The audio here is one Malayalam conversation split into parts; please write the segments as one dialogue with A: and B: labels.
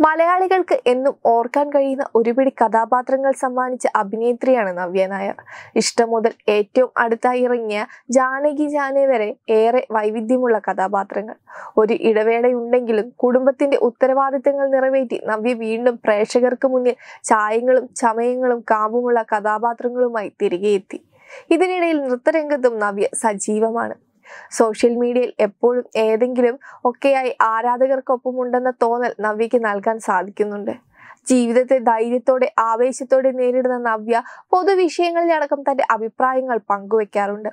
A: മലയാളികൾക്ക് എന്നും ഓർക്കാൻ കഴിയുന്ന ഒരുപിടി കഥാപാത്രങ്ങൾ സമ്മാനിച്ച അഭിനേത്രിയാണ് നവ്യ നായർ. ഇഷ്ടം മുതൽ ഏറ്റവും അടുത്തായി ഇറങ്ങിയ ജാനകി ജാനെ വരെ ഏറെ വൈവിധ്യമുള്ള കഥാപാത്രങ്ങൾ. ഒരു ഇടവേളയുണ്ടെങ്കിലും കുടുംബത്തിന്റെ ഉത്തരവാദിത്തങ്ങൾ നിറവേറ്റി നവ്യ വീണ്ടും പ്രേക്ഷകർക്ക് മുന്നിൽ ചായങ്ങളും ചമയങ്ങളും കാമ്പുമുള്ള കഥാപാത്രങ്ങളുമായി തിരികെ എത്തി. ഇതിനിടയിൽ നൃത്തരംഗത്തും നവ്യ സജീവമാണ്. സോഷ്യൽ മീഡിയയിൽ എപ്പോഴും ഏതെങ്കിലും ഒക്കെയായി ആരാധകർക്കൊപ്പമുണ്ടെന്ന തോന്നൽ നവ്യയ്ക്ക് നൽകാൻ സാധിക്കുന്നുണ്ട്. ജീവിതത്തെ ധൈര്യത്തോടെ ആവേശത്തോടെ നേരിടുന്ന നവ്യ പൊതുവിഷയങ്ങളിലടക്കം തന്റെ അഭിപ്രായങ്ങൾ പങ്കുവെക്കാറുണ്ട്.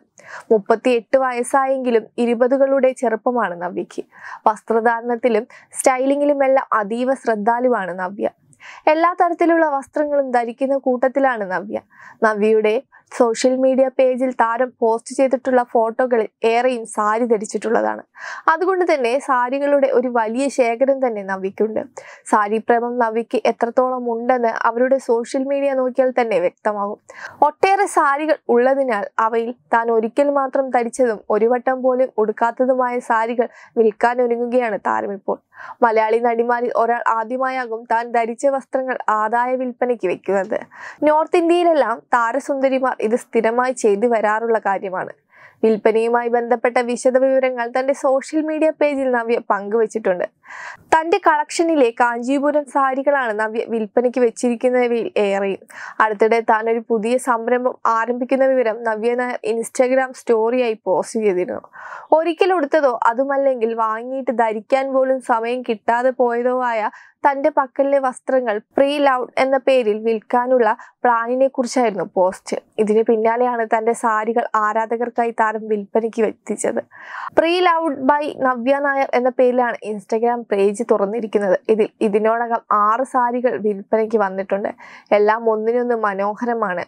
A: 38 വയസ്സായെങ്കിലും 20കളുടെ ചെറുപ്പമാണ് നവ്യയ്ക്ക്. വസ്ത്രധാരണത്തിലും സ്റ്റൈലിങ്ങിലുമെല്ലാം അതീവ ശ്രദ്ധാലുവാണ് നവ്യ. എല്ലാ തരത്തിലുള്ള വസ്ത്രങ്ങളും ധരിക്കുന്ന കൂട്ടത്തിലാണ് നവ്യ. നവ്യയുടെ സോഷ്യൽ മീഡിയ പേജിൽ താരം പോസ്റ്റ് ചെയ്തിട്ടുള്ള ഫോട്ടോകളിൽ ഏറെയും സാരി ധരിച്ചിട്ടുള്ളതാണ്. അതുകൊണ്ട് തന്നെ സാരികളുടെ ഒരു വലിയ ശേഖരം തന്നെ നവ്യയ്ക്കുണ്ട്. സാരി പ്രേമം നവ്യയ്ക്ക് എത്രത്തോളം ഉണ്ടെന്ന് അവരുടെ സോഷ്യൽ മീഡിയ നോക്കിയാൽ തന്നെ വ്യക്തമാകും. ഒട്ടേറെ സാരികൾ ഉള്ളതിനാൽ അവയിൽ താൻ ഒരിക്കൽ മാത്രം ധരിച്ചതും ഒരു വട്ടം പോലും ഉടുക്കാത്തതുമായ സാരികൾ വിൽക്കാനൊരുങ്ങുകയാണ് താരം ഇപ്പോൾ. മലയാളി നടിമാരിൽ ഒരാൾ ആദ്യമായാകും താൻ ധരിച്ച വസ്ത്രങ്ങൾ ആദായ വിൽപ്പനയ്ക്ക് വെക്കുന്നത്. നോർത്ത് ഇന്ത്യയിലെല്ലാം താരസുന്ദരിമാർ ഇത് സ്ഥിരമായി ചെയ്തു വരാറുള്ള കാര്യമാണ്. വിൽപ്പനയുമായി ബന്ധപ്പെട്ട വിശദവിവരങ്ങൾ തന്റെ സോഷ്യൽ മീഡിയ പേജിൽ നവ്യ പങ്കുവച്ചിട്ടുണ്ട്. തന്റെ കളക്ഷനിലെ കാഞ്ചീപുരം സാരികളാണ് നവ്യ വിൽപ്പനയ്ക്ക് വെച്ചിരിക്കുന്നവയിൽ ഏറെയും. അടുത്തിടെ താൻ ഒരു പുതിയ സംരംഭം ആരംഭിക്കുന്ന വിവരം നവ്യ നായർ ഇൻസ്റ്റഗ്രാം സ്റ്റോറിയായി പോസ്റ്റ് ചെയ്തിരുന്നു. ഒരിക്കൽ ഉടുത്തതോ അതുമല്ലെങ്കിൽ വാങ്ങിയിട്ട് ധരിക്കാൻ പോലും സമയം കിട്ടാതെ പോയതോ ആയ തന്റെ പക്കലിലെ വസ്ത്രങ്ങൾ പ്രീ ലൗഡ് എന്ന പേരിൽ വിൽക്കാനുള്ള പ്ലാനിനെ കുറിച്ചായിരുന്നു പോസ്റ്റ്. ഇതിന് പിന്നാലെയാണ് തന്റെ സാരികൾ ആരാധകർക്കായി താരം വിൽപ്പനയ്ക്ക് എത്തിച്ചത്. Pre loved by Navya Nair എന്ന പേരിലാണ് ഇൻസ്റ്റഗ്രാം പേജ് തുറന്നിരിക്കുന്നത്. ഇതിനോടകം 6 സാരികൾ വിൽപ്പനയ്ക്ക് വന്നിട്ടുണ്ട്. എല്ലാം ഒന്നിനൊന്ന് മനോഹരമാണ്.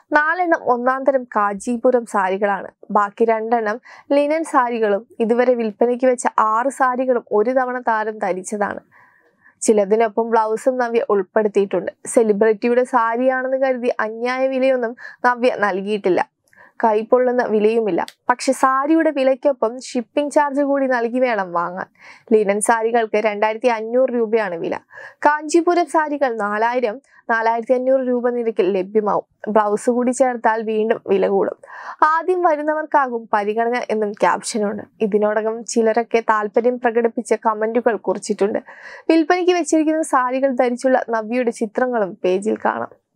A: 4 എണ്ണം ഒന്നാം തരം കാഞ്ചീപുരം സാരികളാണ്. ബാക്കി 2 എണ്ണം ലിനൻ സാരികളും. ഇതുവരെ വിൽപ്പനയ്ക്ക് വെച്ച 6 സാരികളും ഒരു തവണ താരം ധരിച്ചതാണ്. ചിലതിനൊപ്പം ബ്ലൗസും നവ്യ ഉൾപ്പെടുത്തിയിട്ടുണ്ട്. സെലിബ്രിറ്റിയുടെ സാരിയാണെന്ന് കരുതി അന്യായ വിലയൊന്നും നവ്യ നൽകിയിട്ടില്ല. കൈപ്പൊള്ളുന്ന വിലയുമില്ല. പക്ഷെ സാരിയുടെ വിലയ്ക്കൊപ്പം ഷിപ്പിംഗ് ചാർജ് കൂടി നൽകി വേണം വാങ്ങാൻ. ലിനൻ സാരികൾക്ക് 2500 രൂപയാണ് വില. കാഞ്ചീപുരം സാരികൾ 4000-4500 രൂപ നിരക്കിൽ ലഭ്യമാവും. ബ്ലൗസ് കൂടി ചേർത്താൽ വീണ്ടും വില കൂടും. ആദ്യം വരുന്നവർക്കാകും പരിഗണന എന്നും ക്യാപ്ഷനുണ്ട്. ഇതിനോടകം ചിലരൊക്കെ താല്പര്യം പ്രകടിപ്പിച്ച് കമന്റുകൾ കുറിച്ചിട്ടുണ്ട്. വിൽപ്പനയ്ക്ക് വെച്ചിരിക്കുന്ന സാരികൾ ധരിച്ചുള്ള നവ്യയുടെ ചിത്രങ്ങളും പേജിൽ കാണാം.